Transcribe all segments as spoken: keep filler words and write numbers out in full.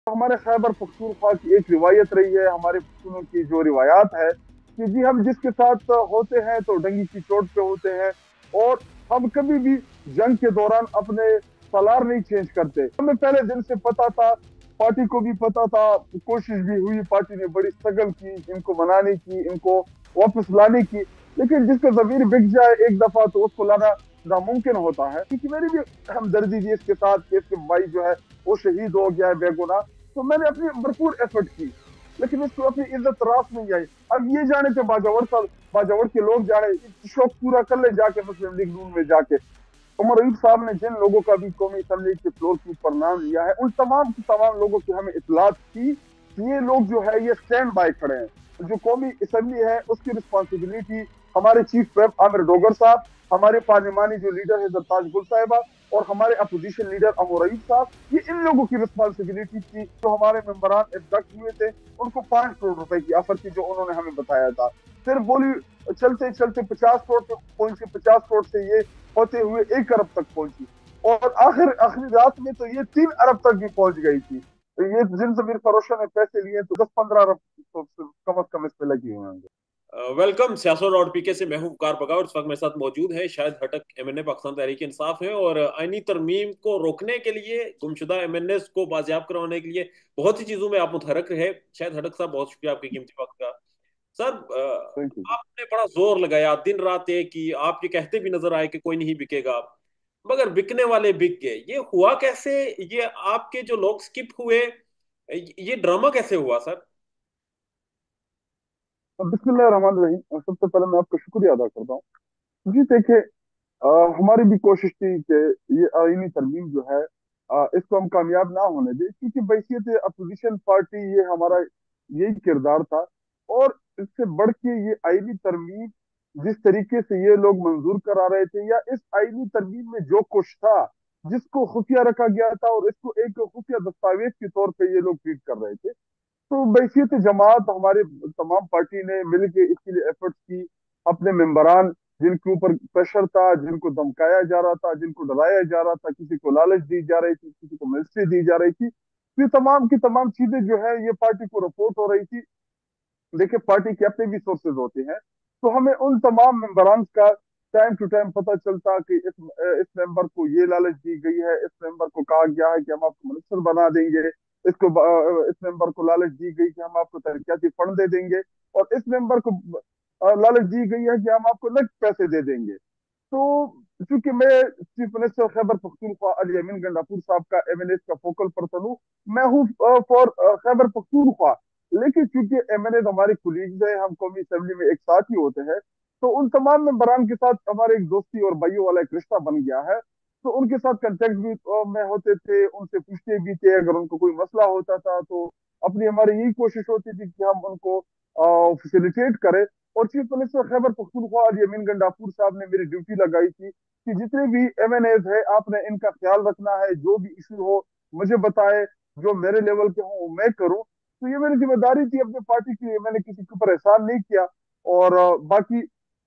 हमारे खैबर पख्तूनख्वा की एक रिवायत रही है, हमारे पख्तूनों की जो रिवायात है कि जी हम जिसके साथ होते हैं तो डंगी की चोट पे होते हैं। और हम कभी भी जंग के दौरान अपने सलार नहीं चेंज करते। हमें पहले दिन से पता था, पार्टी को भी पता था, कोशिश भी हुई, पार्टी ने बड़ी स्ट्रगल की इनको मनाने की, इनको वापस लाने की। लेकिन जिसका जमीर बिक जाए एक दफा तो उसको लाना नामुमकिन होता है, क्योंकि मेरी भी हमदर्दी थी इसके साथ कि इसके भाई जो है वो शहीद हो गया है बेगुनाह। तो मैंने अपनी भरपूर एफर्ट की, लेकिन इसको अपनी इज्जत रास नहीं आई। अब ये जाने के बाजावर साहब, बाजावर के लोग जाने शौक पूरा कर ले जाके मुस्लिम लीग नून में जाके। उमर अयूब साहब ने जिन लोगों का भी कौमी असम्बली के फ्लोर के ऊपर नाम लिया है, उन तमाम की तमाम लोगों की हमें इतलात थी कि ये लोग जो है ये स्टैंड बाय खड़े हैं। जो कौमी असम्बली है उसकी रिस्पॉन्सिबिलिटी हमारे चीफ व्हिप आमिर डोगर साहब, हमारे पार्लिमानी जो लीडर है जरताज गुल साहिबा, और हमारे अपोजिशन लीडर अमर अयूब साहब, ये इन लोगों की रिस्पॉन्सिबिलिटी थी। जो हमारे मेंबरान इब्दक्ट हुए थे उनको पांच करोड़ रुपए की ऑफर थी जो उन्होंने हमें बताया था। फिर बोली चलते चलते पचास करोड़ पे पहुंची, पचास करोड़ से ये होते हुए एक अरब तक पहुंची, और आखिर आखिरी रात में तो ये तीन अरब तक भी पहुंच गई थी। तो ये जिन जमीर फरोशों ने पैसे लिए तो दस पंद्रह अरब तो कम अज कम इस पे लगी हुए होंगे। वेलकम सियासत और पीके से मैं हूं वकार बगावत। इस वक्त मेरे साथ मौजूद है शायद हटक एमएनए पाकिस्तान तहरीक इंसाफ है और आईनी तरमीम को रोकने के लिए, गुमशुदा एमएनए को बाजियाब करवाने के लिए बहुत सी चीजों में आप मुतहरक रहे। शायद हटक साहब, बहुत शुक्रिया आपके कीमती वक्त का। Sir, thank you. अ, आपने बड़ा जोर लगाया दिन रात एक कि आप ये कहते भी नजर आए कि कोई नहीं बिकेगा, मगर बिकने वाले बिक गए। ये हुआ कैसे? ये आपके जो लोग स्किप हुए, ये ड्रामा कैसे हुआ सर? बिस्मिल्लाह रहमान रहीम। सबसे पहले मैं आपका शुक्रिया अदा करता हूँ। जी देखिए, अ, हमारी भी कोशिश थी कि ये आईनी तरमीम जो है अ, इसको हम कामयाब ना होने दें, क्योंकि बैसियत अपोजिशन पार्टी ये हमारा यही किरदार था। और इससे बढ़ के ये आईनी तरमीम जिस तरीके से ये लोग मंजूर करा रहे थे, या इस आईनी तरमीम में जो कुछ था जिसको खुफिया रखा गया था और इसको एक खुफिया दस्तावेज के तौर पे ये लोग ट्रीट कर रहे थे, तो बैसियत जमात हमारे तमाम पार्टी ने मिलकर इसके लिए एफर्ट्स की। अपने मेंबरान जिनके ऊपर प्रेशर था, जिनको धमकाया जा रहा था, जिनको डराया जा रहा था, किसी को लालच दी जा रही थी, किसी को मिलिट्री दी जा रही थी, ये तमाम की तमाम चीजें जो है ये पार्टी को रिपोर्ट हो रही थी। देखिए, पार्टी के अपने भी सोर्सेज होते हैं, तो हमें उन तमाम मेंबरान का टाइम टू टाइम पता चलता कि इस इस मेंबर को ये लालच दी गई है, इस मेंबर को कहा गया है कि हम आपको मिनिस्टर बना देंगे, इसको इस मेंबर को लालच दी गई कि हम आपको तरक्याती फंड दे देंगे, और इस मेंबर को लालच दी गई है कि हम आपको नकद पैसे दे देंगे। तो चूंकि मैं चीफ मिनिस्टर खैबर पख्तूनख्वा अली अमीन गंडापुर साहब का एमएनए का फोकल पर्सन हूँ, मैं हूँ फॉर खैबर पख्तूनख्वा। लेकिन चूंकि एमएनए हमारे कुलीग्स हैं, हम कौमी असेंबली में एक साथ ही होते हैं, तो उन तमाम मेंबरान के साथ हमारे एक दोस्ती और भाइयों वाला एक रिश्ता बन गया है। तो उनके साथ कांटेक्ट भी अ, में होते थे, उनसे पूछते भी थे अगर उनको कोई मसला होता था। तो अपनी हमारी यही कोशिश होती थी कि हम उनको फैसिलिटेट करें। और चीफ मिनिस्टर खैबर पख्तूनख्वा अली अमीन गंडापुर साहब ने मेरी ड्यूटी लगाई थी कि जितने भी एमएनएज है आपने इनका ख्याल रखना है, जो भी इशू हो मुझे बताए, जो मेरे लेवल के हो मैं करूं। तो ये मेरी जिम्मेदारी थी अपनी पार्टी की, मैंने किसी के ऊपर एहसान नहीं किया। और अ, बाकी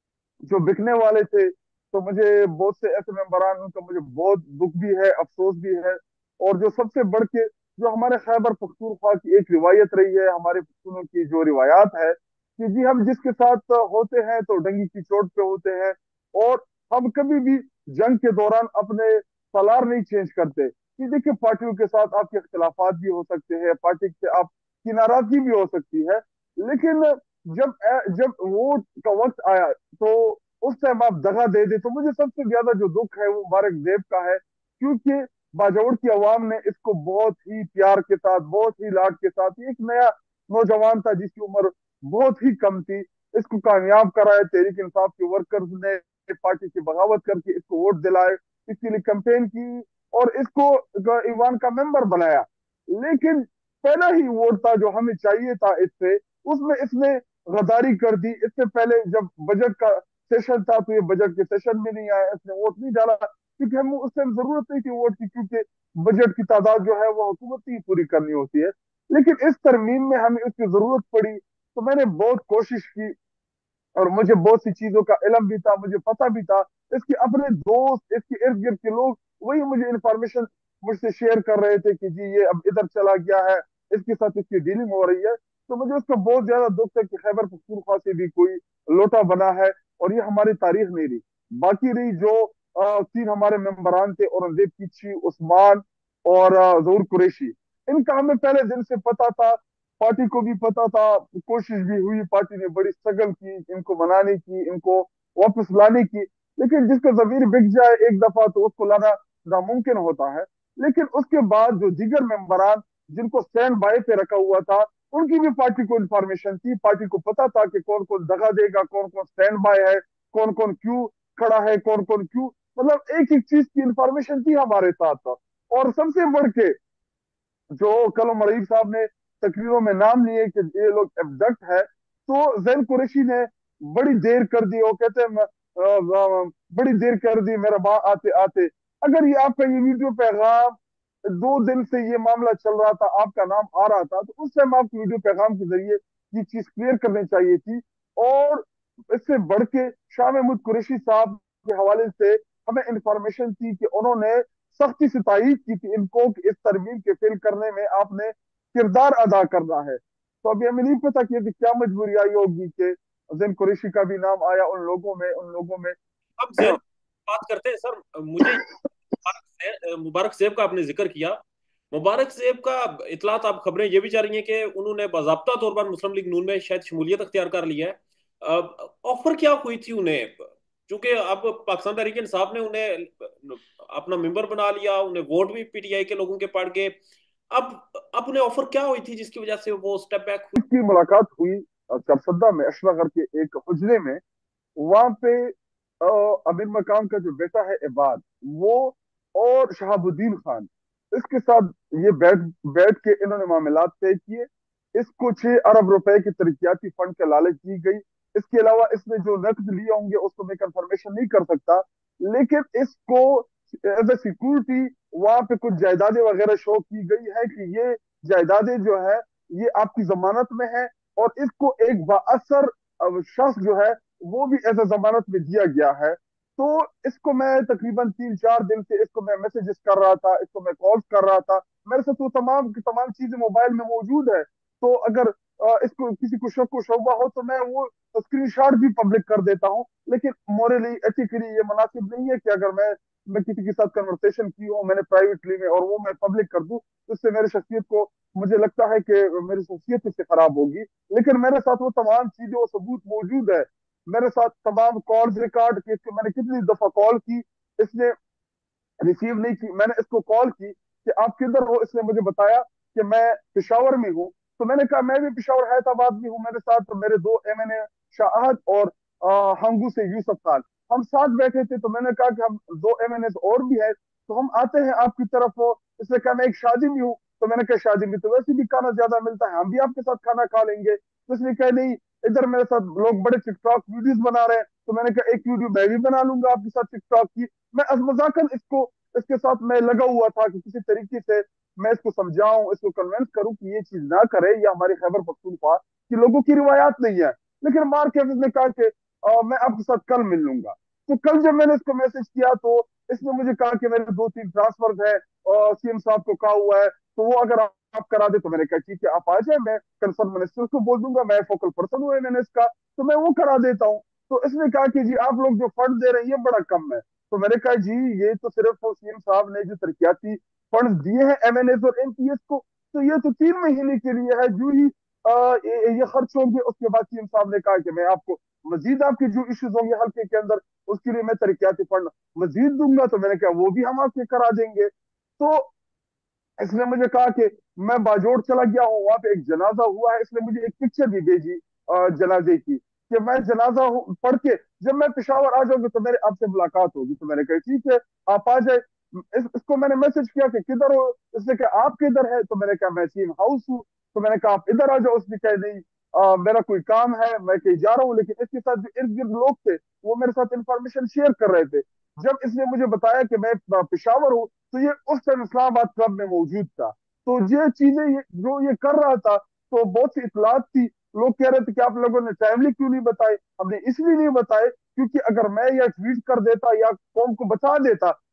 जो बिकने वाले थे, तो मुझे बहुत से ऐसे मेंबरान उनका मुझे बहुत दुख भी है, अफसोस भी है। और जो सबसे बढ़ के जो हमारे खैबर पख्तूनख्वा की एक रिवायत रही है, हमारे पख्तूनों की जो रिवायात है कि जी हम जिसके साथ होते हैं तो डंगी की चोट पे होते हैं। और हम कभी भी जंग के दौरान अपने सलार नहीं चेंज करते। कि देखिए, पार्टियों के साथ आपके इख्तलाफात भी हो सकते हैं, पार्टी से आपकी नाराजगी भी हो सकती है, लेकिन जब जब वोट का वक्त आया तो उस टाइम आप दगा दे दे। तो मुझे सबसे ज्यादा जो दुख है वो मुबारक देव का है, क्योंकि बाजौड़ की आवाम ने इसको बहुत ही प्यार के साथ, बहुत ही लाड के साथ, एक नया नौजवान था जिसकी उम्र बहुत ही कम थी, इसको कामयाब कराया। तहरीक इंसाफ के वर्कर्स ने पार्टी की बगावत करके इसको वोट दिलाए, इसके लिए कंपेन की, और इसको ईवान का मेंबर बनाया। लेकिन पहला ही वोट था जो हमें चाहिए था इससे, उसमें इसने गद्दारी कर दी। इससे पहले जब बजट का सेशन था तो ये बजट के सेशन में नहीं आया, इसने वोट नहीं डाला, क्योंकि हमें उस टाइम जरूरत नहीं थी वोट की, क्योंकि बजट की तादाद जो है वो हुकूमत ही पूरी करनी होती है। लेकिन इस तरमीम में हमें उसकी जरूरत पड़ी, तो मैंने बहुत कोशिश की, और मुझे बहुत सी चीजों का इलम भी था, मुझे पता भी था। इसके अपने दोस्त, इसके इर्द गिर्द के लोग वही मुझे इंफॉर्मेशन مجھ سے شیئر کر رہے تھے کہ جی یہ اب ادھر چلا گیا ہے، اس کے ساتھ اس کی ڈیلنگ ہو رہی ہے، تو مجھے اس کا بہت زیادہ دکھ ہے کہ خیبر پختونخوا سے بھی کوئی لوٹا بنا ہے، اور یہ ہماری تاریخ نہیں رہی۔ باقی رہی جو آ، تین ہمارے ممبران تھے، اورنگزیب پیچھی، عثمان اور آ، ظہور قریشی، ان کا ہمیں پہلے دن سے پتا تھا، پارٹی کو بھی پتا تھا، کوشش بھی ہوئی، پارٹی نے بڑی سٹرگل کی ان کو منانے کی، ان کو واپس لانے کی، لیکن جس کا ضمیر بک جائے ایک دفعہ تو اس کو لانا ناممکن ہوتا ہے۔ لیکن اس کے بعد جو دیگر ممبران جن کو سٹینڈ بائی پہ رکھا ہوا تھا، ان کی بھی پارٹی کو انفارمیشن تھی، پارٹی کو پتا تھا کہ کون کون دگا دے گا، کون کون سٹینڈ بائی ہے، کون کون کیوں کھڑا ہے، کون کون کیوں، مطلب ایک ایک چیز کی انفارمیشن تھی ہمارے ساتھ۔ اور سب سے بڑھ کے جو کل مرعیب صاحب نے تقریروں میں نام لیے کہ یہ لوگ ایبڈکٹ ہے، تو زین قریشی نے بڑی دیر کر دی، وہ کہتے ہیں بڑی دیر کر دی میرا ماں آتے آتے۔ اگر یہ آپ کا یہ ویڈیو پیغام دو دن سے یہ معاملہ چل رہا تھا، آپ کا نام آ رہا تھا، تو اس ٹائم آپ کو ویڈیو پیغام کے ذریعے یہ چیز کلیئر کرنی چاہیے تھی۔ اور اس سے بڑھ کے شاہ محمود قریشی صاحب کے حوالے سے ہمیں انفارمیشن تھی کہ انہوں نے سختی سے تائید کی تھی ان کو کہ اس ترمیم کے فیل کرنے میں آپ نے کردار ادا کرنا ہے۔ تو ابھی ہمیں نہیں پتا کہ کیا مجبوری آئی ہوگی کہ زین قریشی کا بھی نام آیا ان لوگوں میں ان لوگوں میں اب زین بات کرتے ہیں سر، مجھے مبارک زیب کا آپ نے ذکر کیا، مبارک زیب کا اطلاعات آپ خبریں یہ بھی جا رہی ہیں کہ انہوں نے باضابطہ طور پر مسلم لیگ نون میں شاید شمولیت اختیار کر لی ہے۔ آفر کیا ہوئی تھی انہیں؟ چونکہ اب پاکستان تحریک انصاف نے انہیں اپنا ممبر بنا لیا، انہیں ووٹ بھی پی ٹی آئی کے لوگوں کے پڑ گئے، اب اب انہیں آفر کیا ہوئی تھی جس کی وجہ سے وہ سٹیپ بیک ہوئی؟ کی ملاقات ہوئی چرسدہ میں اشرا کے ایک حجرے میں، وہاں پہ امیر مقام کا جو بیٹا ہے عباد، وہ اور شہاب الدین خان، اس کے ساتھ یہ بیٹھ بیٹھ کے انہوں نے معاملات طے کیے۔ اس کو چھ ارب روپے کی ترقیاتی فنڈ کے لالچ دی گئی۔ اس کے علاوہ اس نے جو نقد لیے ہوں گے اس کو میں کنفرمیشن نہیں کر سکتا، لیکن اس کو ایز اے سیکورٹی وہاں پہ کچھ جائیدادیں وغیرہ شو کی گئی ہے کہ یہ جائیدادیں جو ہے یہ آپ کی ضمانت میں ہے، اور اس کو ایک بااثر شخص جو ہے وہ بھی ایز اے ضمانت میں دیا گیا ہے۔ تو اس کو میں تقریباً تین چار دن سے اس کو میں میسجز کر رہا تھا، اس کو میں کالز کر رہا تھا، میرے ساتھ وہ تمام کی تمام چیزیں موبائل میں موجود ہے۔ تو اگر اس کو کسی کو شک و شبہ ہو تو میں وہ اسکرین شاٹ بھی پبلک کر دیتا ہوں، لیکن مورلی ایتھیکلی یہ مناسب نہیں ہے کہ اگر میں میں کسی کے ساتھ کنورسیشن کی ہوں میں نے پرائیویٹلی میں اور وہ میں پبلک کر دوں، اس سے میری شخصیت کو مجھے لگتا ہے کہ میری شخصیت اس سے خراب ہوگی۔ لیکن میرے ساتھ وہ تمام چیزیں وہ ثبوت موجود ہے، میرے ساتھ تمام کالز ریکارڈ کی، میں نے کتنی دفعہ کال کی، اس نے ریسیو نہیں کی۔ میں نے اس کو کال کی کہ آپ کدھر ہو، اس نے مجھے بتایا کہ میں پشاور میں ہوں، تو میں نے کہا میں بھی پشاور حیدرآباد میں ہوں، میرے ساتھ میرے دو ایم این اے شاہد اور ہنگو سے یوسف خان، ہم ساتھ بیٹھے تھے۔ تو میں نے کہا کہ ہم دو ایم این اے اور بھی ہیں تو ہم آتے ہیں آپ کی طرف، اس نے کہا میں ایک شادی میں ہوں، تو میں نے کہا شادی میں تو ویسے بھی کھانا زیادہ ملتا ہے، ہم بھی آپ کے ساتھ کھانا کھا لیں گے۔ تو اس نے کہا نہیں، ادھر میرے ساتھ لوگ بڑے ٹک ٹاک ویڈیوز بنا رہے ہیں، تو میں نے کہا ایک ویڈیو میں بھی بنا لوں گا آپ کے ساتھ ٹک ٹاک کی۔ میں از مذاکر اس کو اس کے ساتھ میں لگا ہوا تھا کہ کسی طریقے سے میں اس کو سمجھاؤں، اس کو کنونس کروں کہ یہ چیز نہ کرے، یہ ہماری خیبر پختونخوا کی لوگوں کی روایات نہیں ہے۔ لیکن مار کے نے کہا کہ میں آپ کے ساتھ کل مل لوں گا۔ تو کل جب میں نے اس کو میسج کیا تو اس نے مجھے کہا کہ میرے دو تین ٹرانسفر ہے اور سی ایم صاحب کو کہا ہوا ہے، تو وہ اگر آپ کرا دے تو میں نے کہا ٹھیک ہے آپ آ جائیں، میں کنسرن منسٹر کو بول دوں گا، میں فوکل پرسن ہوں ایم این ایس کا، تو میں وہ کرا دیتا ہوں۔ تو اس نے کہا کہ جی آپ لوگ جو فنڈ دے رہے ہیں یہ بڑا کم ہے۔ تو میں نے کہا جی یہ تو صرف سی ایم صاحب نے جو ترقیاتی فنڈ دیے ہیں ایم این ایس اور ایم پی ایس کو، تو یہ تو تین مہینے کے لیے ہے، جو ہی یہ خرچ ہوں گے اس کے بعد سی ایم صاحب نے کہا کہ میں آپ کو مزید آپ کے جو ایشوز ہوں گے حلقے کے اندر اس کے لیے میں ترقیاتی فنڈ مزید دوں گا۔ تو میں نے کہا وہ بھی ہم آپ کے کرا دیں گے۔ تو اس نے مجھے کہا کہ میں باجوڑ چلا گیا ہوں، وہاں پہ ایک جنازہ ہوا ہے، اس نے مجھے ایک پکچر بھی بھیجی جنازے کی کہ میں جنازہ پڑھ کے جب میں پشاور آ جاؤں گا تو میرے آپ سے ملاقات ہوگی۔ تو میں نے کہا ٹھیک ہے آپ آ جائے۔ اس, اس کو میں نے میسج کیا کہ کدھر ہو، اس نے کہا آپ کدھر ہے، تو میں نے کہا میں سیم ہاؤس ہوں۔ تو میں نے کہا آپ ادھر آ جاؤ، اس نے کہا نہیں آ, میرا کوئی کام ہے میں کہیں جا رہا ہوں۔ لیکن اس کے ساتھ جو ارد گرد لوگ تھے وہ میرے ساتھ انفارمیشن شیئر کر رہے تھے۔ جب اس نے مجھے بتایا کہ میں پشاور ہوں تو یہ اس ٹائم اسلام آباد کلب میں موجود تھا۔ تو یہ چیزیں جو یہ کر رہا تھا تو بہت سی اطلاعات تھی، لوگ کہہ رہے تھے کہ آپ لوگوں نے ٹائملی کیوں نہیں بتائے، ہم نے اس لیے نہیں بتائے کیونکہ اگر میں یا ٹویٹ کر دیتا یا قوم کو بتا دیتا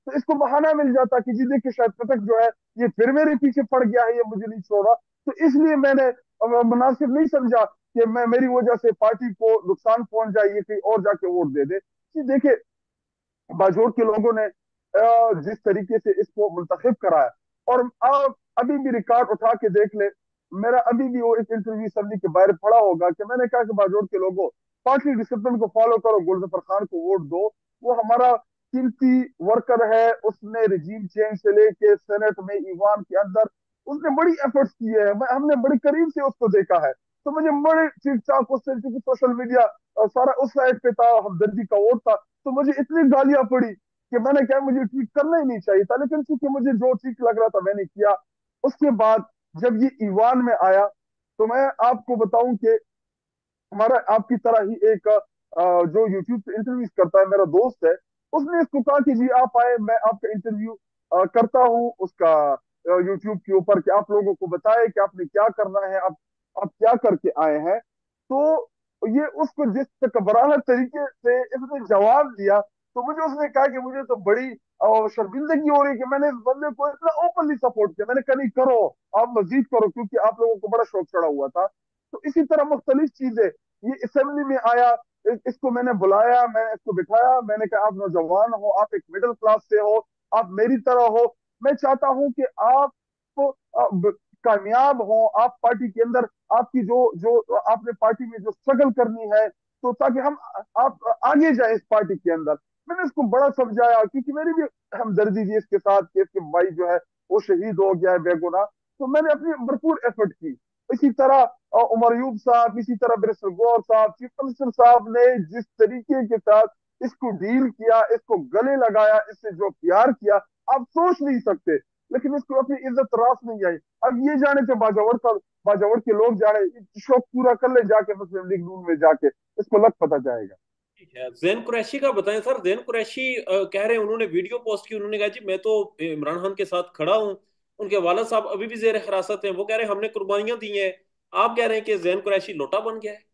تو اس کو बहाना मिल जाता कि जी देखिए शायद तक जो है ये फिर मेरे पीछे पड़ गया है, ये मुझे नहीं छोड़ा। तो इसलिए मैंने मुनासिब नहीं समझा कि मैं मेरी वजह से पार्टी को नुकसान पहुंच जाए, ये कहीं और जाके वोट दे दे। जी देखिए, बाजोड़ के लोगों ने जिस तरीके से इसको मुंतखब कराया, और आप अभी भी रिकॉर्ड उठा के देख ले, मेरा अभी भी वो एक इंटरव्यू असम्बली के बाहर पड़ा होगा कि मैंने कहा कि बाजोड़ के लोगों, पार्टी डिसिप्लिन को फॉलो करो, गुलजफर खान को वोट दो, वो हमारा कीमती वर्कर है, उसने रिजीम चेंज से लेके सेनेट में, ईवान के अंदर उसने बड़ी एफर्ट्स किए हैं, हमने बड़ी करीब से उसको देखा है। तो मुझे बड़े ठीक ठाक उससे, क्योंकि सोशल मीडिया सारा उस साइड पे था, हमदर्दी का वोट था, तो मुझे इतनी गालियां पड़ी कि मैंने कहा मुझे ट्वीट करना ही नहीं चाहिए था, लेकिन चूंकि मुझे जो ठीक लग रहा था मैंने किया। उसके बाद जब ये ईवान में आया, तो मैं आपको बताऊं कि हमारा आपकी तरह ही एक जो यूट्यूब पे इंटरव्यूज करता है मेरा दोस्त है, उसने इसको कहा कि जी आप आए, मैं आपका इंटरव्यू करता हूँ उसका यूट्यूब के ऊपर, कि आप लोगों को बताए कि आपने क्या करना है, आप आप क्या करके आए हैं। तो ये उसको जिस तकबराना तरीके से इसने जवाब दिया, तो मुझे उसने कहा कि मुझे तो बड़ी शर्मिंदगी हो रही है कि मैंने इस बंदे को इतना ओपनली सपोर्ट किया। मैंने कहा नहीं, करो, आप मजीद करो, क्योंकि आप लोगों को बड़ा शौक चढ़ा हुआ था। तो इसी तरह मुख्तलिफ चीजें, ये असेंबली में आया, इसको मैंने बुलाया, मैंने इसको बिठाया, मैंने कहा आप नौजवान हो, आप एक मिडिल क्लास से हो, आप मेरी तरह हो, मैं चाहता हूं कि आप कामयाब हो, आप पार्टी के अंदर, आपकी जो जो आपने पार्टी में जो स्ट्रगल करनी है, तो ताकि हम आप आगे जाए इस पार्टी के अंदर। मैंने इसको बड़ा समझाया, क्योंकि मेरी भी हमदर्दी थी इसके साथ कि इसके भाई जो है वो शहीद हो गया है बेगुनाह। तो मैंने अपनी भरपूर एफर्ट की। इसी तरह उमर यूब साहब, इसी तरह बैरिस्टर गौर साहब, चीफ मिनिस्टर साहब ने जिस तरीके के साथ इसको डील किया, इसको गले लगाया, इससे जो प्यार किया, आप सोच नहीं सकते। लेकिन इसको अपनी इज्जत रास नहीं आई। अब ये जाने से बाजावर का बाजावर के लोग जाने, शौक पूरा कर ले जाके मुस्लिम लीग नून में जाके, इसको लग पता जाएगा। ठीक है, जैन कुरैशी का बताएं सर। जैन कुरैशी अ, कह रहे हैं, उन्होंने वीडियो पोस्ट की, उन्होंने कहा जी मैं तो इमरान खान के साथ खड़ा हूं, उनके वालिद साहब अभी भी जेर हिरासत हैं, वो कह रहे हैं हमने कुर्बानियां दी हैं। आप कह रहे हैं कि जैन कुरैशी लोटा बन गया है।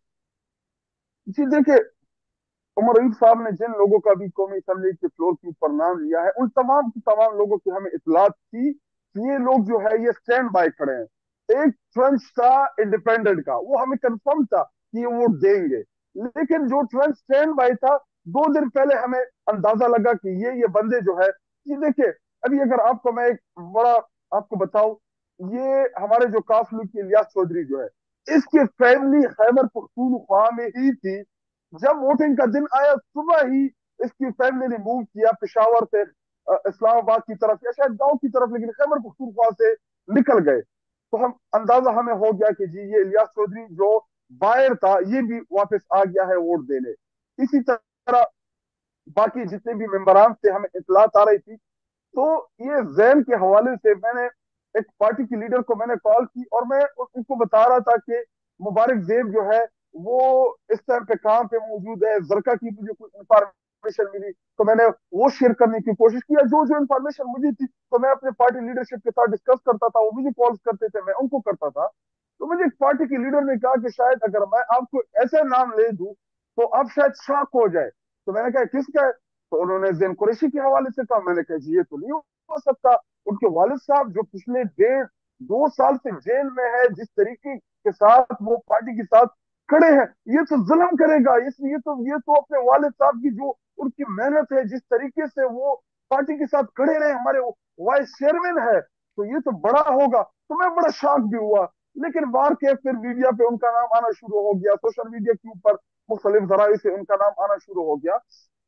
जी देखिए, उमर अयूब साहब ने जिन लोगों का भी कौमी असम्बली के फ्लोर के ऊपर नाम लिया है, उन तमाम की तमाम लोगों की हमें इतलात थी कि ये लोग जो है ये स्टैंड बाय खड़े हैं। एक ट्रंच था इंडिपेंडेंट का, वो हमें कंफर्म था कि ये वोट देंगे, लेकिन जो ट्रंच स्टैंड बाय था, दो दिन पहले हमें अंदाजा लगा कि ये ये बंदे जो है, ये देखिए, अभी अगर आपको मैं एक बड़ा आपको बताऊं, ये हमारे जो काफिल की इलियास चौधरी जो है, इसकी फैमिली खैबर पख्तूनख्वा में ही थी। जब वोटिंग का दिन आया, सुबह ही इसकी फैमिली ने मूव किया पेशावर से इस्लामाबाद की तरफ, या शायद गांव की तरफ, लेकिन खैबर पख्तूनख्वा से निकल गए। तो हम अंदाजा हमें हो गया कि जी ये इलियास चौधरी जो बाहर था, ये भी वापस आ गया है वोट देने। इसी तरह बाकी जितने भी मेंबरान थे, हमें इतलात आ रही थी। तो ये जैन के हवाले से मैंने एक पार्टी की लीडर को मैंने कॉल की, और मैं उनको बता रहा था कि मुबारक जेब जो है वो इस टाइम पे कहाँ पे मौजूद है, जरका की मुझे कुछ इंफॉर्मेशन मिली, तो मैंने वो शेयर करने की कोशिश किया। जो जो इंफॉर्मेशन मुझे थी, तो मैं अपने पार्टी लीडरशिप के साथ डिस्कस करता था, वो मुझे कॉल्स करते थे, मैं उनको करता था। तो मुझे एक पार्टी की लीडर ने कहा कि शायद अगर मैं आपको ऐसा नाम ले दूं तो आप शायद शॉक हो जाए। तो मैंने कहा किसका है? तो उन्होंने जैन कुरैशी के हवाले से कहा। मैंने कहा जी ये तो नहीं हो सकता, उनके वालिद साहब जो पिछले डेढ़ दो साल से जेल में है, जिस तरीके के साथ वो पार्टी के साथ खड़े हैं, ये तो जुल्म करेगा, इसलिए तो ये तो अपने वालिद साहब की जो उनकी मेहनत है, जिस तरीके से वो पार्टी के साथ खड़े रहे, हमारे वाइस चेयरमैन है, तो ये तो बड़ा होगा। तो मैं बड़ा शॉक भी हुआ। लेकिन बार के फिर मीडिया पे उनका नाम आना शुरू हो गया, सोशल मीडिया के ऊपर मुख्तलिफ जराए से उनका नाम आना शुरू हो गया।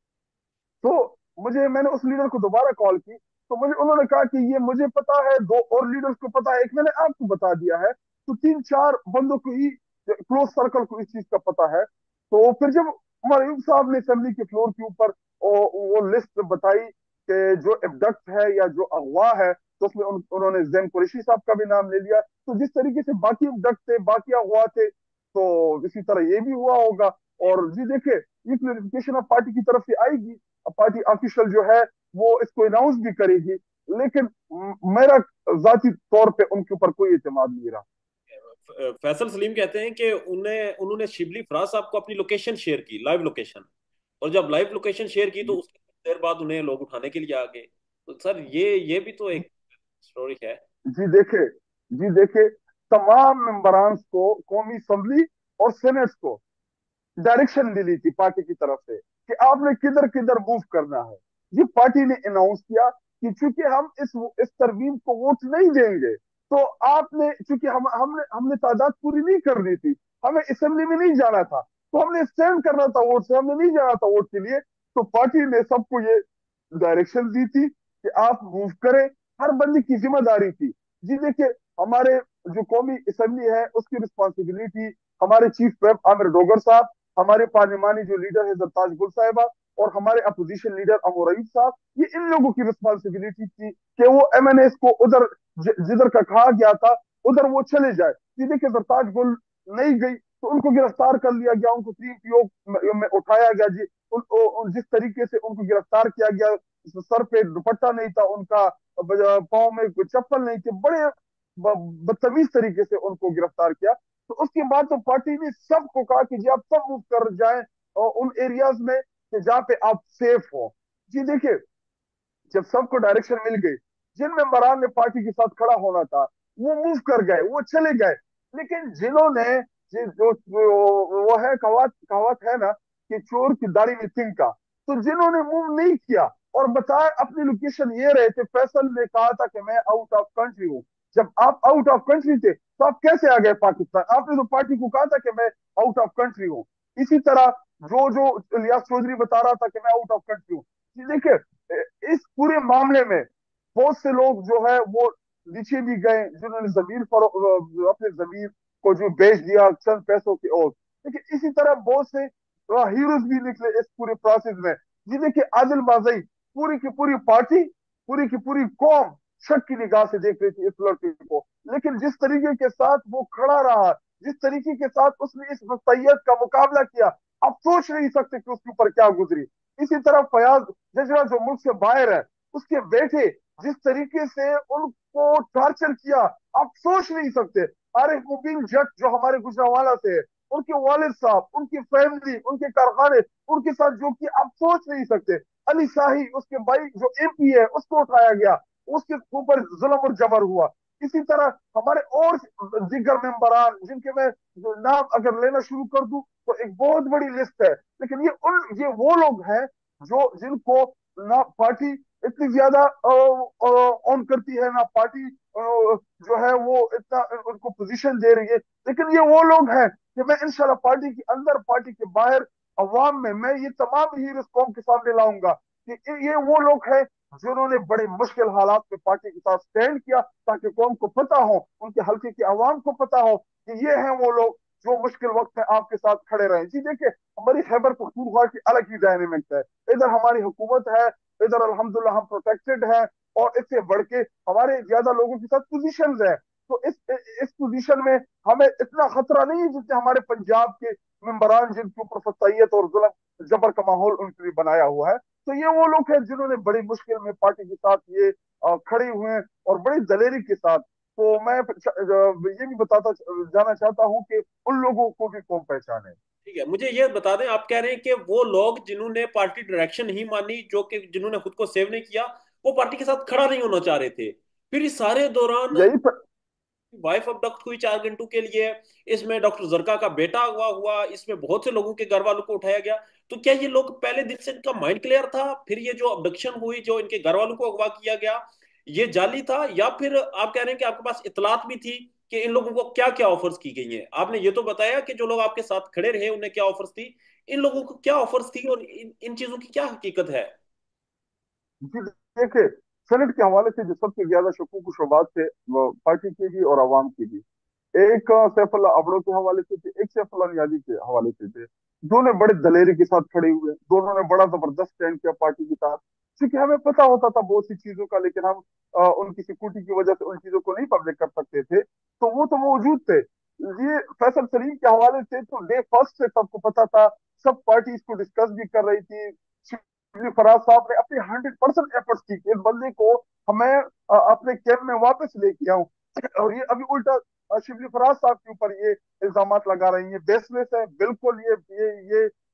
तो मुझे मैंने उस लीडर को दोबारा कॉल की, तो मुझे उन्होंने कहा कि ये मुझे पता है, दो और लीडर्स को पता है, एक मैंने आपको बता दिया है, तो तीन चार बंदों को ही, क्लोज सर्कल को इस चीज का पता है। तो फिर जब उमर अयूब साहब ने असेंबली के फ्लोर के ऊपर वो लिस्ट बताई कि जो एबडक्ट है या जो अगवा है, तो उसमें उन, उन्होंने जैन कुरैशी साहब का भी नाम ले लिया। तो जिस तरीके से बाकी एबडक्ट थे, बाकी अगवा थे, तो इसी तरह ये भी हुआ होगा। और जी देखिए, ये क्लेरिफिकेशन अब पार्टी की तरफ से आएगी, पार्टी ऑफिशियल जो है वो इसको अनाउंस भी करेगी, लेकिन मेरा जाती तौर पे उनके ऊपर कोई एतमाद नहीं रहा। फैसल सलीम कहते हैं कि उन्हें उन्होंने शिबली फराज साहब को अपनी लोकेशन शेयर की, लाइव लोकेशन, और जब लाइव लोकेशन शेयर की तो उसके देर बाद उन्हें लोग उठाने के लिए आ गए। तो सर ये ये भी तो एक स्टोरी है। जी देखे, जी देखे, तमाम मेंबरान को, कौमी असम्बली और सेनेट को डायरेक्शन मिली थी पार्टी की तरफ से कि आपने किधर किधर मूव करना है। ये पार्टी ने अनाउंस किया कि चूंकि हम इस इस तरमीम को वोट नहीं देंगे, तो आपने, चूंकि हम हमने हमने तादाद पूरी नहीं करनी थी, हमें असेंबली में नहीं जाना था, तो हमने स्टैंड करना था वोट से, हमने नहीं जाना था वोट के लिए। तो पार्टी ने सबको ये डायरेक्शन दी थी कि आप मूव करें, हर बंदी की जिम्मेदारी थी। जी देखिए, हमारे जो कौमी असेंबली है उसकी रिस्पॉन्सिबिलिटी हमारे चीफ व्हिप आमिर डोगर साहब, हमारे पार्लिमानी जो लीडर है जरताज गुल साहिबा, और हमारे अपोजिशन लीडर अमर अयूब साहब, ये इन लोगों की रिस्पॉन्सिबिलिटी थी कि वो एम एन एस को उधर जिधर का कहा गया था उधर वो चले जाए। ये देखिए, जरताज गुल नहीं गई तो उनको गिरफ्तार कर लिया गया, उनको तीन पीओ में उठाया गया। जी उन, उन, जिस तरीके से उनको गिरफ्तार किया गया, सर पे दुपट्टा नहीं था उनका, पाँव में कोई चप्पल नहीं थी, बड़े बदतमीज तरीके से उनको गिरफ्तार किया। तो उसके बाद तो पार्टी ने सबको कहा कि जी आप सब मूव कर जाएं और उन एरियाज में कि जहां पे आप सेफ हो। जी देखिए, जब सबको डायरेक्शन मिल गई, जिन मेंबरान ने पार्टी के साथ खड़ा होना था वो मूव कर गए, वो चले गए। लेकिन जिन्होंने, जो, जो, जो वो है कहावत, कहावत है ना कि चोर की दाढ़ी में तिनका, तो जिन्होंने मूव नहीं किया और बताया अपनी लोकेशन ये रहे थे, फैसल ने कहा था कि मैं आउट ऑफ कंट्री हूँ। जब आप आउट ऑफ कंट्री थे तो आप कैसे आ गए पाकिस्तान? आपने तो पार्टी को कहा था कि मैं आउट ऑफ कंट्री हूँ। इसी तरह जो जो इलियास चौधरी बता रहा था कि मैं आउट ऑफ कंट्री हूँ। देखिए, इस पूरे मामले में बहुत से लोग जो है वो नीचे भी गए, जिन्होंने जमीन पर अपने जमीन को जो बेच दिया चंद पैसों की ओर। लेकिन इसी तरह बहुत से हीरोज भी निकले इस पूरे प्रोसेस में। जी देखिए, आदिल बाजई, पूरी की पूरी पार्टी, पूरी की पूरी कौम शक की निगाह से देख रही थी इस लड़के को। लेकिन जिस तरीके के साथ वो खड़ा रहा, जिस तरीके के साथ उसने इस वस्तैयत का मुकाबला किया, आप सोच नहीं सकते कि उसके ऊपर क्या गुजरी। इसी तरह फयाज जजरा जो मुल्क से बाहर है, उसके बेटे जिस तरीके से उनको टॉर्चर किया, आप सोच नहीं सकते। आरिफ मुबीन जट जो हमारे गुजरावाला से है, उनके वालिद साहब, उनकी फैमिली, उनके कारखाने, उनके साथ जो कि आप सोच नहीं सकते। अली शाही उसके भाई जो एम पी है उसको उठाया गया, उसके ऊपर जुल्म और जबर हुआ। इसी तरह हमारे और दिगर मेंबरान जिनके मैं नाम अगर लेना शुरू कर दूं तो एक बहुत बड़ी लिस्ट है। लेकिन ये उन ये वो लोग हैं जो जिनको ना पार्टी इतनी ज्यादा ऑन करती है, ना पार्टी जो है वो इतना उनको पोजीशन दे रही है। लेकिन ये वो लोग हैं कि मैं इंशाल्लाह पार्टी के अंदर, पार्टी के बाहर, अवाम में मैं ये तमाम हीरोज कौम के सामने लाऊंगा कि ये वो लोग हैं जिन्होंने बड़े मुश्किल हालात में पार्टी के साथ स्टैंड किया, ताकि कौम को पता हो, उनके हल्के की आवाम को पता हो कि ये हैं वो लोग जो मुश्किल वक्त में आपके साथ खड़े रहे। जी देखिए, हमारी खैबर पख्तूनख्वा की अलग ही डायनेमिक्स है। इधर हमारी हुकूमत है, इधर अल्हम्दुलिल्लाह हम प्रोटेक्टेड हैं, और इससे बढ़ के हमारे ज्यादा लोगों के साथ पोजीशन है। तो इस इस पोजीशन में हमें इतना खतरा नहीं है जिससे हमारे पंजाब के मेंबरान जिनके ऊपर फसाइयत और जुल्म जबर का माहौल उनके लिए बनाया हुआ है। तो ये वो लोग हैं जिन्होंने बड़ी मुश्किल में पार्टी के साथ ये खड़े हुए हैं और बड़ी दलेरी के साथ। तो मैं ये भी बताता जाना चाहता हूँ कि उन लोगों को भी कौन पहचाने। ठीक है, मुझे ये बता दें, आप कह रहे हैं कि वो लोग जिन्होंने पार्टी डायरेक्शन नहीं मानी, जो कि जिन्होंने खुद को सेव नहीं किया, वो पार्टी के साथ खड़ा नहीं होना चाह रहे थे। फिर इस सारे दौरान यही पर, वाइफ अबडक्ट हुई चार घंटों के लिए, इसमें डॉक्टर जरका का बेटा अगवा हुआ, इसमें बहुत से लोगों के घर वालों को उठाया गया। तो क्या ये लोग पहले दिन से इनका माइंड क्लियर था, फिर ये जो अबडक्शन हुई, जो इनके घर वालों को अगवा किया गया, ये जाली था, या फिर आप कह रहे हैं कि आपके पास इतलात भी थी कि इन लोगों को क्या क्या ऑफर्स की गई हैं? आपने ये तो बताया कि जो लोग आपके साथ खड़े रहे उन्हें क्या ऑफर्स थी, इन लोगों को क्या ऑफर्स थी, और इन, इन चीजों की क्या हकीकत है? जी देखिए, सेनेट के हवाले से जो सबसे ज्यादा शकूक शुबात थे वो पार्टी की भी और आवाम की भी। एक सैफुल्लाह अबड़ो के हवाले से थे, एक सैफुल्लाह नियाजी के हवाले से थे। दोनों बड़े दलेरी के साथ खड़े हुए, दोनों ने बड़ा जबरदस्त स्टैंड किया पार्टी के साथ। क्योंकि हमें पता होता था बहुत सी चीजों का, लेकिन हम आ, उनकी सिक्योरिटी की वजह से उन चीजों को नहीं पब्लिक कर सकते थे, तो वो तो मौजूद थे। ये फैसल सलीम के हवाले से तो डे फर्स्ट से सबको पता था, सब पार्टी इसको डिस्कस भी कर रही थी। शिबली फराज साहब ने अपनी हंड्रेड परसेंट एफर्ट्स की कि इस बंदे को हमें आ, अपने कैंप में वापस लेके आऊं। और ये अभी उल्टा शिबली फराज साहब के ऊपर ये इल्जाम लगा रही है, बेसलेस है बिल्कुल। ये ये ये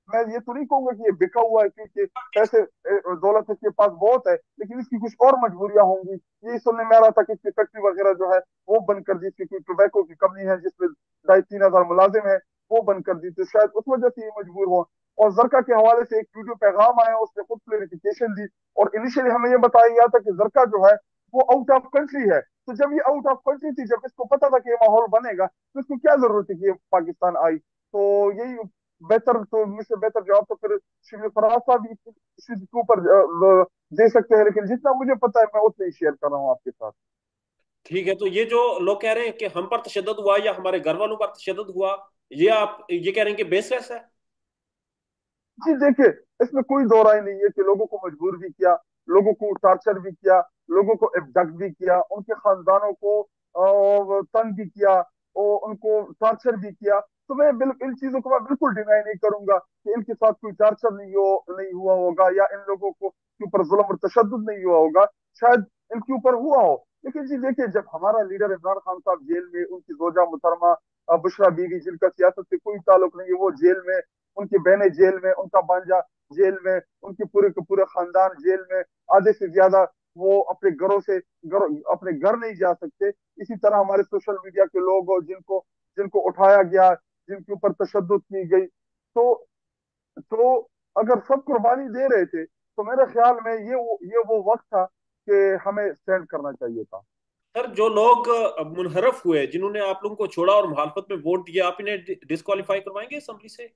मैं ये तो नहीं कहूंगा कि ये बिका हुआ है, क्योंकि पैसे दौलत इसके पास बहुत है, लेकिन इसकी कुछ और मजबूरियां होंगी। ये सुनने में आ रहा था कि इसकी फैक्ट्री वगैरह जो है वो बंद कर दी, इसकी कोई टोबैको की कंपनी है जिसमें ढाई तीन हजार मुलाजिम है, वो बंद कर दी, तो शायद उस वजह से ये मजबूर हो। और जरका के हवाले से एक वीडियो पैगाम आया, उसने खुद क्लेरिफिकेशन दी, और इनिशियली हमें ये बताया गया था कि जरका जो है वो आउट ऑफ कंट्री है। तो जब ये आउट ऑफ कंट्री थी, जब इसको पता था कि ये माहौल बनेगा, तो इसको क्या जरूरत है कि ये पाकिस्तान आई। तो यही बेहतर, तो मुझसे बेहतर जवाब तो फिर शिव फराज साहब इस चीज के ऊपर दे सकते हैं, लेकिन जितना मुझे पता है मैं उतना ही शेयर कर रहा हूँ आपके साथ। ठीक है, तो ये जो लोग कह रहे हैं कि हम पर तशद्दुद हुआ या हमारे घर वालों पर तशद्दुद हुआ, ये आप ये कह रहे हैं कि बेसलेस है? जी देखिए, इसमें कोई दो राय नहीं है कि लोगों को मजबूर भी किया, लोगों को टार्चर भी किया, लोगों को एबडक्ट भी किया, उनके खानदानों को अ, तंग भी किया, और उनको टार्चर भी किया। तो मैं बिल्कुल इन चीजों को मैं बिल्कुल डिनाई नहीं करूंगा कि इनके साथ कोई टार्चर नहीं हो नहीं हुआ होगा, या इन लोगों को के ऊपर जुल्म और तशद्दुद नहीं हुआ होगा। शायद इनके ऊपर हुआ हो, लेकिन जी देखिए, जब हमारा लीडर इमरान खान साहब जेल में, उनकी जोजा मुहतरमा अ, बुशरा बीवी, जिनका सियासत से कोई ताल्लुक नहीं है, वो जेल में, उनकी बहनें जेल में, उनका भांजा जेल में, उनके पूरे के पूरे खानदान जेल में, आधे से ज्यादा वो अपने घरों से घर अपने घर नहीं जा सकते। इसी तरह हमारे सोशल मीडिया के लोग, और जिनको जिनको उठाया गया, जिनके ऊपर तशद्दुद की गई, तो तो अगर सब कुर्बानी दे रहे थे, तो मेरे ख्याल में ये वो ये वो वक्त था कि हमें स्टैंड करना चाहिए था। सर, जो लोग अ, मुनहरफ हुए, जिन्होंने आप लोगों को छोड़ा और मुखालफत में वोट दिया, आप इन्हें डिस्qualify करवाएंगे असेंबली से?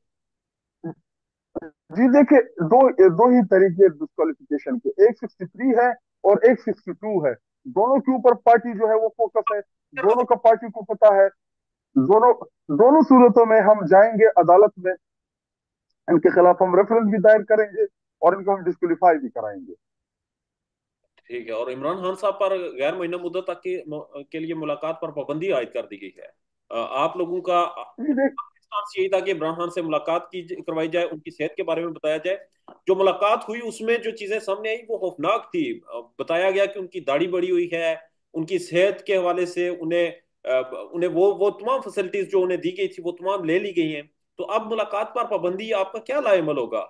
जी देखिए, दो दो ही तरीके डिस्क्वालिफिकेशन के, एक सिक्सटी थ्री है और एक सिक्सटी टू है। दोनों के ऊपर पार्टी जो है वो फोकस है, दोनों का पार्टी को पता है। दोनों दोनों सूरतों में हम जाएंगे अदालत में, इनके खिलाफ हम रेफरेंस भी दायर करेंगे, और इनको हम डिस्क्वालीफाई भी कराएंगे। ठीक है, और इमरान खान साहब पर गैर मुअय्यन मुद्दत तक के, के लिए मुलाकात पर पाबंदी आयद कर दी गई है। अ, आप लोगों का जी देख स्टांस यही था कि इमरान खान से मुलाकात की करवाई जाए, उनकी सेहत के बारे में बताया जाए। जो मुलाकात हुई उसमें जो चीजें सामने आई वो खौफनाक थी। अ, बताया गया कि उनकी दाढ़ी बड़ी हुई है, उनकी सेहत के हवाले से उन्हें अ, उन्हें वो वो तमाम फैसिलिटीज जो उन्हें दी गई थी वो तमाम ले ली गई हैं। तो अब मुलाकात पर पाबंदी आपका क्या लाएमल होगा?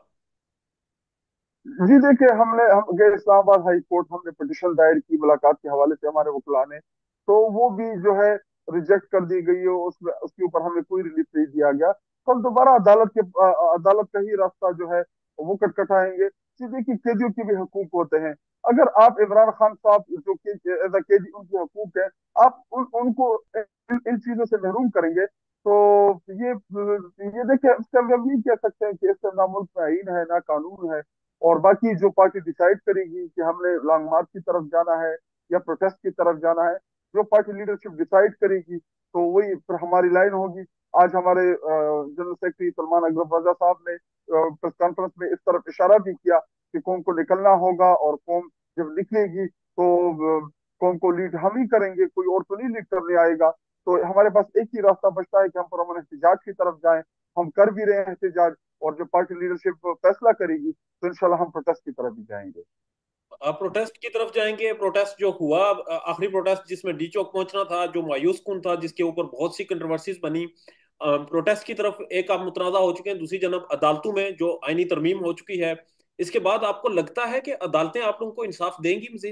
जी देखिए, हमने हम गए इस्लामाबाद हाई कोर्ट, हमने पिटिशन दायर की मुलाकात के हवाले से हमारे वकला ने, तो वो भी जो है रिजेक्ट कर दी गई है, उसमें उसके ऊपर हमें कोई रिलीफ नहीं दिया गया। तो हम दोबारा अदालत के अ, अदालत का ही रास्ता जो है वो कटकटाएंगे। जी देखिए, कैदियों के भी हकूक होते हैं। अगर आप इमरान खान साहब जो कि एज अ कैदी उनके हकूक है, आप उन, उनको इन, इन चीजों से महरूम करेंगे, तो ये ये देखिए, इसका हम नहीं कह सकते हैं कि इससे ना मुल्क में आईन है ना कानून है। और बाकी जो पार्टी डिसाइड करेगी कि हमने लॉन्ग मार्च की तरफ जाना है या प्रोटेस्ट की तरफ जाना है, जो पार्टी लीडरशिप डिसाइड करेगी, तो वही फिर हमारी लाइन होगी। आज हमारे जनरल सेक्रेटरी सलमान अकबर रजा साहब ने प्रेस कॉन्फ्रेंस में इस तरफ इशारा भी किया कि कौम को निकलना होगा, और कौम जब निकलेगी तो अ, कौम को लीड हम ही करेंगे, कोई और तो नहीं लीड करने आएगा। तो हमारे पास एक ही रास्ता बचता है कि हम पुरअमन एहतजाज की तरफ जाएं। हम कर भी रहे हैं एहतजाज, और जो पार्टी लीडरशिप फैसला करेगी, तो इंशाल्लाह हम प्रोटेस्ट की तरफ भी जाएंगे। आप प्रोटेस्ट की तरफ जाएंगे? प्रोटेस्ट जो हुआ, आखिरी प्रोटेस्ट जिसमें डी चौक पहुंचना था, जो मायूस कुन था, जिसके ऊपर बहुत सी कंट्रोवर्सीज बनी, प्रोटेस्ट की तरफ एक आप मुतनाज़ा हो चुके हैं, दूसरी जनब अदालतों में जो आईनी तरमीम हो चुकी है, इसके बाद आपको लगता है कि अदालतें आप लोगों को इंसाफ देंगी मजीद?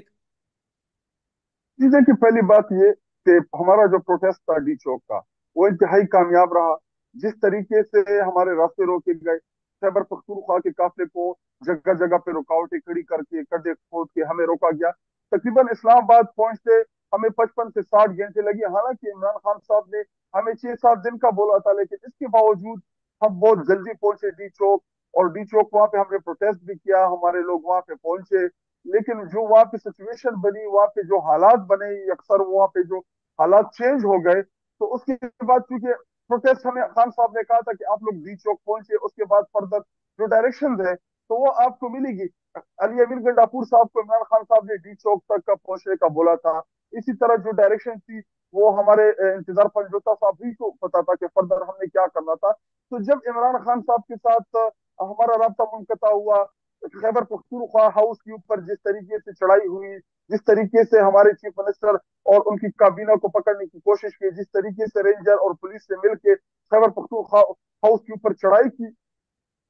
जी देखिए, पहली बात ये कि हमारा जो प्रोटेस्ट था डी चौक का, वो इंतहाई कामयाब रहा। जिस तरीके से हमारे रास्ते रोके गए, खैबर पख्तूनख्वा के काफिले को जगह जगह पे रुकावटें खड़ी करके, गड्ढे खोद के हमें रोका गया। तकरीबन इस्लामाबाद पहुंचते हमें पचपन से साठ घंटे लगे। हालांकि इमरान खान साहब ने हमें छह सात दिन का बोला था, लेकिन इसके बावजूद हम बहुत जल्दी पहुंचे डी चौक। और डी चौक वहां पे हमने प्रोटेस्ट भी किया, हमारे लोग वहां पे पहुंचे। लेकिन जो वहां पे सिचुएशन बनी, वहां पे जो हालात बने, अक्सर वहां पे जो हालात चेंज हो गए, तो उसके बाद चूंकि प्रोटेस्ट, हमें खान साहब ने कहा था कि आप लोग डी चौक पहुंचे, उसके बाद फर्दर जो डायरेक्शन है तो वो आपको मिलेगी। अली अमीर गंडापुर साहब को इमरान खान साहब ने डी चौक तक का पहुंचने का बोला था। इसी तरह जो डायरेक्शन थी, वो हमारे अ, इंतजार पंजोता साहब ही को पता था कि फर्दर हमने क्या करना था। तो जब इमरान खान साहब के साथ अ, हमारा राब्ता मुनकता हुआ, खैबर पख्तूनख्वा हाउस के ऊपर जिस तरीके से चढ़ाई हुई, जिस तरीके से हमारे चीफ मिनिस्टर और उनकी काबीना को पकड़ने की कोशिश की, जिस तरीके से रेंजर और पुलिस से मिलकर खैबर पख्तूनख्वा हाउस के ऊपर चढ़ाई की,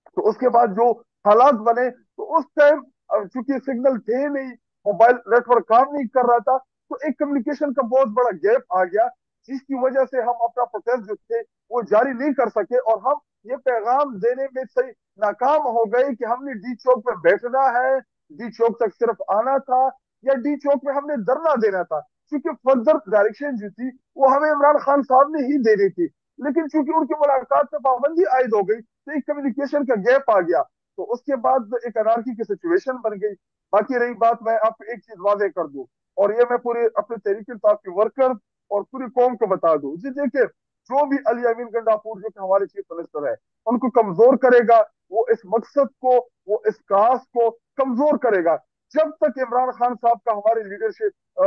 تو اس کے بعد جو حالات بنے تو اس ٹائم چونکہ سگنل تھے نہیں, موبائل نیٹورک کام نہیں کر رہا تھا, تو ایک کمیونیکیشن کا بہت بڑا گیپ آ گیا, جس کی وجہ سے ہم اپنا پروٹیسٹ جو تھے وہ جاری نہیں کر سکے, اور ہم یہ پیغام دینے میں صحیح ناکام ہو گئے کہ ہم نے ڈی چوک پہ بیٹھنا ہے, ڈی چوک تک صرف آنا تھا, یا ڈی چوک میں ہم نے دھرنا دینا تھا, کیونکہ فردر ڈائریکشن جو تھی وہ ہمیں عمران خان صاحب نے ہی دینی تھی. لیکن چونکہ ان کی ملاقات پہ پابندی عائد ہو گئی تو ایک کمیونیکیشن کا گیپ آ گیا, تو اس کے بعد ایک انارکی کی سچویشن بن گئی. باقی رہی بات, میں آپ کو ایک چیز واضح کر دوں, اور یہ میں پورے اپنے تحریک انصاف کے ورکر اور پوری قوم کو بتا دوں, جی دیکھیں جو بھی علی امین گنڈاپور جو کہ ہمارے چیف منسٹر ہے ان کو کمزور کرے گا, وہ اس مقصد کو, وہ اس کاس کو کمزور کرے گا. جب تک عمران خان صاحب کا ہماری لیڈرشپ,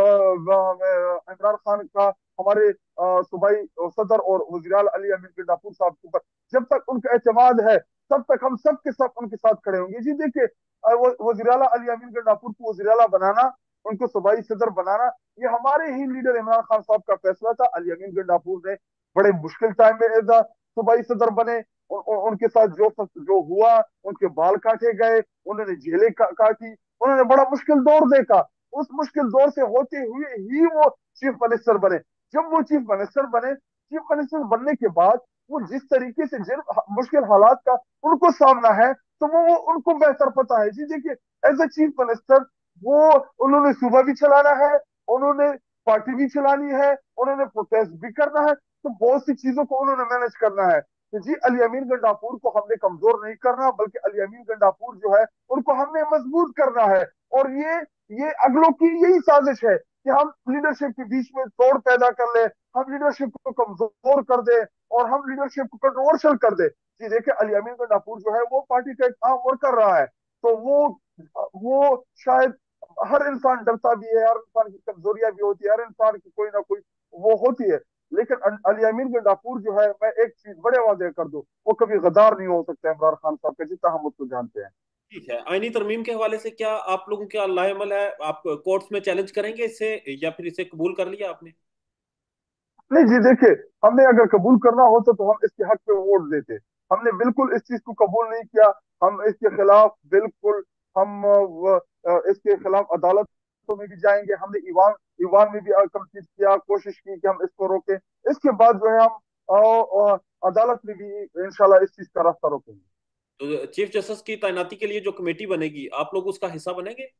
عمران خان کا ہمارے صوبائی صدر اور وزیر اعلیٰ علی امین گنڈاپور صاحب کے اوپر جب تک ان کا اعتماد ہے, تب تک ہم سب کے سب ان کے ساتھ کھڑے ہوں گے. جی دیکھیے وزیر اعلیٰ علی امین گنڈاپور کو وزیر اعلیٰ بنانا, ان کو صوبائی صدر بنانا, یہ ہمارے ہی لیڈر عمران خان صاحب کا فیصلہ تھا. علی امین گنڈاپور نے بڑے مشکل ٹائم میں ایزا صوبائی صدر بنے, ان کے ساتھ جو جو ہوا, ان کے بال کاٹے گئے, انہوں نے جیلیں کاٹی, انہوں نے بڑا مشکل دور دیکھا. اس مشکل دور سے ہوتے ہوئے ہی وہ چیف منسٹر بنے. جب وہ چیف منسٹر بنے, چیف منسٹر بننے کے بعد وہ جس طریقے سے جن مشکل حالات کا ان کو سامنا ہے تو وہ ان کو بہتر پتا ہے. جی دیکھیے ایز اے چیف منسٹر وہ انہوں نے صوبہ بھی چلانا ہے, انہوں نے پارٹی بھی چلانی ہے, انہوں نے پروٹیسٹ بھی کرنا ہے, تو بہت سی چیزوں کو انہوں نے مینج کرنا ہے. تو جی علی امین گنڈاپور کو ہم نے کمزور نہیں کرنا, بلکہ علی امین گنڈاپور جو ہے ان کو ہم نے مضبوط کرنا ہے. اور یہ یہ اگلوں کی یہی سازش ہے کہ ہم لیڈرشپ کے بیچ میں توڑ پیدا کر لیں, ہم لیڈرشپ کو کمزور کر دیں, اور ہم لیڈرشپ کو کنٹروورشل کر دیں. جی دیکھیں علی امین گنڈاپور جو ہے وہ پارٹی کا ایک عام ورکر رہا ہے, تو وہ وہ شاید ہر انسان ڈرتا بھی ہے, ہر انسان کی کمزوریاں بھی ہوتی ہے, ہر انسان کی کوئی نہ کوئی وہ ہوتی ہے. لیکن علی امین گنڈاپور جو ہے, میں ایک چیز بڑے واضح کر دوں, وہ کبھی غدار نہیں ہو سکتا عمران خان صاحب کا, جتنا ہم اس کو جانتے ہیں. ٹھیک ہے, آئینی ترمیم کے حوالے سے کیا آپ لوگوں کا لائے عمل ہے؟ آپ کورٹس میں چیلنج کریں گے اسے, یا پھر اسے قبول کر لیا آپ نے؟ نہیں جی دیکھیں, ہم نے اگر قبول کرنا ہوتا تو ہم اس کے حق پہ ووٹ دیتے. ہم نے بالکل اس چیز کو قبول نہیں کیا, ہم اس کے خلاف بالکل ہم اس کے خلاف عدالتوں میں بھی جائیں گے. ہم نے ایوان ایوان میں بھی کمپلیٹ کیا, کوشش کی کہ ہم اس کو روکیں. اس کے بعد جو ہے ہم عدالت میں بھی انشاءاللہ اس چیز کا راستہ روکیں گے. تو چیف جسٹس کی تعیناتی کے لیے جو کمیٹی بنے گی, آپ لوگ اس کا حصہ بنیں گے؟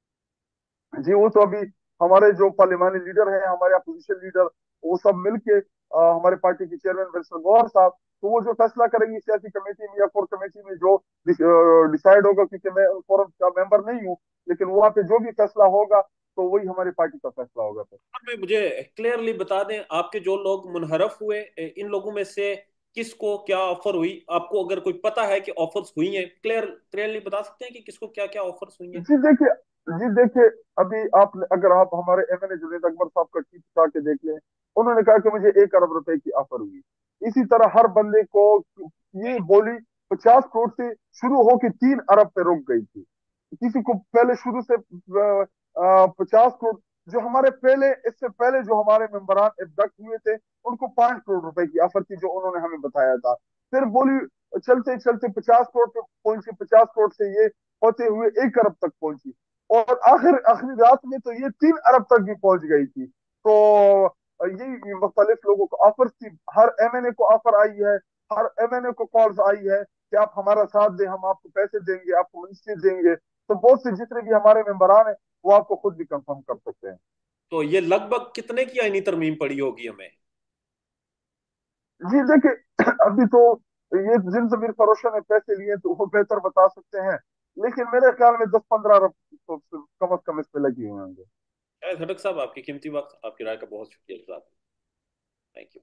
جی وہ تو ابھی ہمارے جو پارلیمانی لیڈر ہیں, ہمارے اپوزیشن لیڈر, وہ سب مل کے ہمارے پارٹی کے چیئرمین ورسن گوہر صاحب, تو وہ جو فیصلہ کریں گی سیاسی کمیٹی میں یا کور کمیٹی میں جو ڈیسائیڈ ہوگا, کیونکہ میں ان فورم کا ممبر نہیں ہوں, لیکن وہاں پہ جو بھی فیصلہ ہوگا تو وہی ہماری پارٹی کا فیصلہ ہوگا. میں مجھے کلیئرلی بتا دیں, آپ کے جو لوگ منحرف ہوئے, ان لوگوں میں سے کس کو کیا آفر ہوئی؟ آپ کو اگر کوئی پتا ہے کہ آفرز ہوئی ہیں, کلیئر کلیئرلی بتا سکتے ہیں کہ کس کو کیا کیا آفرز ہوئی ہیں؟ جی دیکھیے جی دیکھیے ابھی آپ اگر آپ ہمارے M N A Junaid Akbar صاحب کا ٹویٹ اٹھا کے دیکھ لیں, انہوں نے کہا کہ مجھے ایک ارب روپے کی آفر ہوئی. اسی طرح ہر بندے کو یہ بولی پچاس کروڑ سے شروع ہو کے تین ارب پہ رک گئی تھی. کسی کو پہلے شروع سے پچاس کروڑ, جو ہمارے پہلے اس سے پہلے جو ہمارے ممبران ابدکٹ ہوئے تھے ان کو پانچ کروڑ روپے کی آفر تھی جو انہوں نے ہمیں بتایا تھا. پھر بولی چلتے چلتے پچاس کروڑ پہ پہنچی, پچاس کروڑ سے یہ ہوتے ہوئے ایک ارب تک پہنچی, اور آخر آخری رات میں تو یہ تین ارب تک بھی پہنچ گئی تھی. تو یہ مختلف لوگوں کو آفر تھی, ہر ایم این اے کو آفر آئی ہے, ہر ایم این اے کو کالز آئی ہے کہ آپ ہمارا ساتھ دیں, ہم آپ کو پیسے دیں گے, آپ کو منسٹری دیں گے. تو بہت سے جتنے بھی ہمارے ممبران ہیں وہ آپ کو خود بھی کنفرم کر سکتے ہیں. تو یہ لگ بھگ کتنے کی آئینی ترمیم پڑی ہوگی ہمیں؟ جی دیکھیں ابھی تو یہ جن ضمیر فروشوں نے پیسے لیے تو وہ بہتر بتا سکتے ہیں, لیکن میرے خیال میں دس پندرہ ارب تو کم از کم اس پہ لگی ہوئے ہوں گے. خٹک صاحب, آپ کی قیمتی وقت, آپ کی رائے کا بہت شکریہ صاحب. Thank you.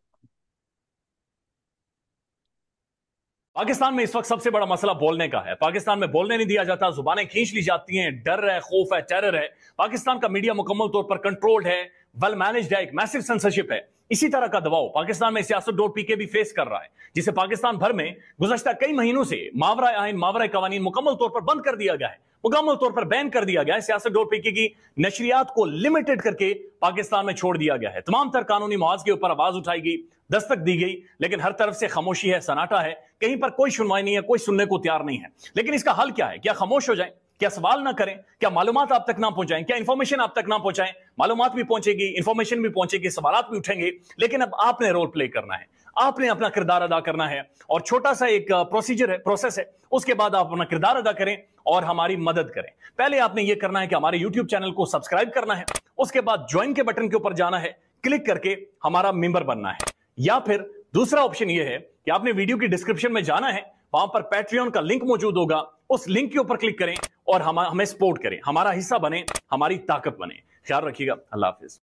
پاکستان میں اس وقت سب سے بڑا مسئلہ بولنے کا ہے. پاکستان میں بولنے نہیں دیا جاتا, زبانیں کھینچ لی جاتی ہیں, ڈر ہے, خوف ہے, ٹیرر ہے. پاکستان کا میڈیا مکمل طور پر کنٹرولڈ ہے, ویل مینجڈ ہے, ایک میسو سینسرشپ ہے. اسی طرح کا دباؤ پاکستان میں سیاست ڈور پی کے بھی فیس کر رہا ہے, جسے پاکستان بھر میں گزشتہ کئی مہینوں سے ماورائے آئین, ماورائے قوانین مکمل طور پر بند کر دیا گیا ہے, مکمل طور پر بین کر دیا گیا ہے. سیاست ڈور پی کے کی نشریات کو لمیٹڈ کر کے پاکستان میں چھوڑ دیا گیا ہے. تمام تر قانونی محاذ کے اوپر آواز اٹھائی گئی, दस्तक दी गई, लेकिन हर तरफ से खामोशी है, सन्नाटा है, कहीं पर कोई सुनवाई नहीं है, कोई सुनने को तैयार नहीं है। लेकिन इसका हल क्या है? क्या खामोश हो जाएं? क्या सवाल ना करें? क्या मालूमात आप तक ना पहुंचाएं? क्या इंफॉर्मेशन आप तक ना पहुंचाएं? मालूमात भी पहुंचेगी, इंफॉर्मेशन भी पहुंचेगी, सवालात भी उठेंगे, लेकिन अब आपने रोल प्ले करना है, आपने अपना किरदार अदा करना है। और छोटा सा एक प्रोसीजर है, प्रोसेस है, उसके बाद आप अपना किरदार अदा करें और हमारी मदद करें। पहले आपने यह करना है कि हमारे यूट्यूब चैनल को सब्सक्राइब करना है, उसके बाद ज्वाइन के बटन के ऊपर जाना है, क्लिक करके हमारा मेंबर बनना है। या फिर दूसरा ऑप्शन यह है कि आपने वीडियो की डिस्क्रिप्शन में जाना है, वहां पर पैट्रियन का लिंक मौजूद होगा, उस लिंक के ऊपर क्लिक करें और हम हमें सपोर्ट करें, हमारा हिस्सा बने, हमारी ताकत बने। ख्याल रखिएगा। अल्लाह हाफिज।